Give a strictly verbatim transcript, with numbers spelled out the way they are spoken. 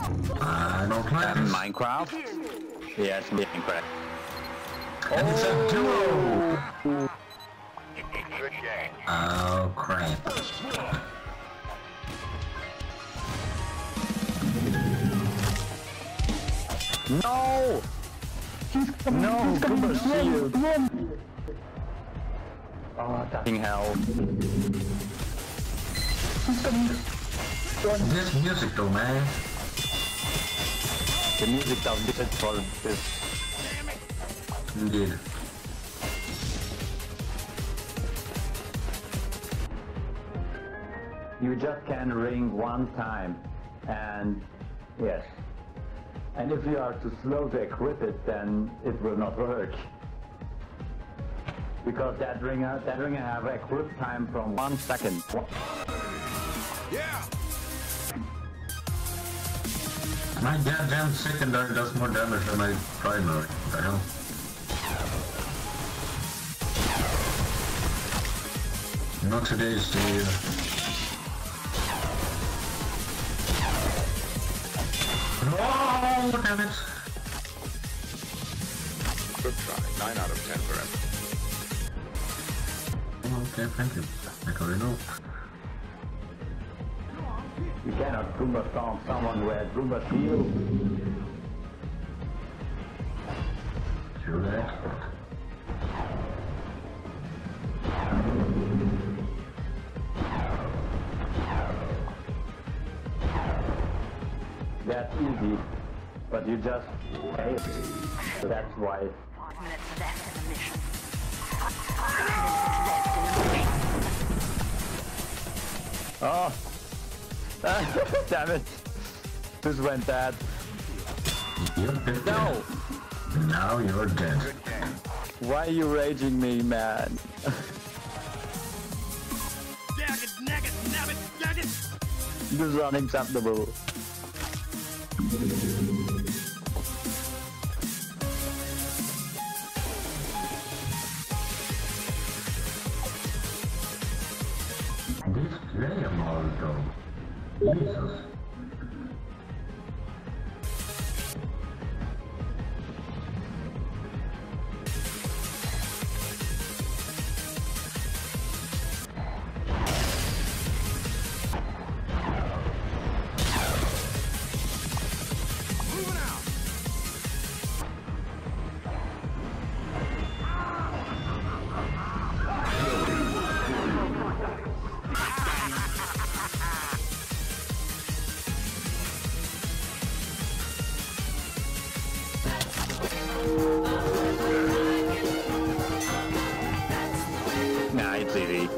I don't like Um, this. Minecraft? Yes, Minecraft. And it's a duo! Good game. Oh crap. No! No, Uber shield! Oh, fucking hell. This music though, man. The music does good for this. Indeed. You just can ring one time, and yes. And if you are too slow to equip it, then it will not work. Because that ringer, that ringer have a equip time from one second. Yeah. My goddamn secondary does more damage than my primary. What the hell? Not today, Steve. Oh, damn it! Good try. Nine out of ten for him. Okay, thank you. I already know. You cannot Goomba stomp someone who has Goomba shield. Sure that. That's easy, but you just fail. That's why. Five minutes left in the mission. Five minutes left in the mission. Oh! Damn it! This went bad. You're dead. No! Now you're dead. Good game. Why are you raging me, man? This is unacceptable. This player mode though. Jesus. Nah, it's easy.